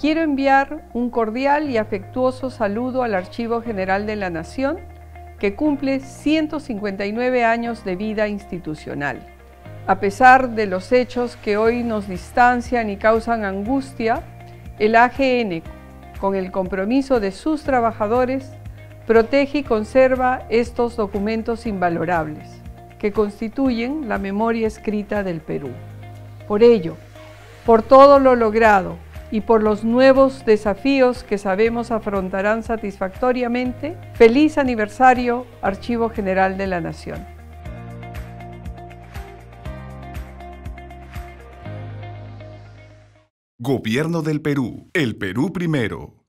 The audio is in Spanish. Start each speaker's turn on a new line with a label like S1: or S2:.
S1: Quiero enviar un cordial y afectuoso saludo al Archivo General de la Nación, que cumple 159 años de vida institucional. A pesar de los hechos que hoy nos distancian y causan angustia, el AGN, con el compromiso de sus trabajadores, protege y conserva estos documentos invalorables, que constituyen la memoria escrita del Perú. Por ello, por todo lo logrado y por los nuevos desafíos que sabemos afrontarán satisfactoriamente, feliz aniversario, Archivo General de la Nación.
S2: Gobierno del Perú. El Perú primero.